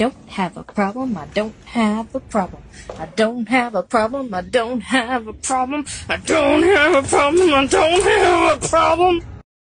don't have a problem. I don't have a problem. I don't have a problem. I don't have a problem. I don't have a problem. I don't have a problem.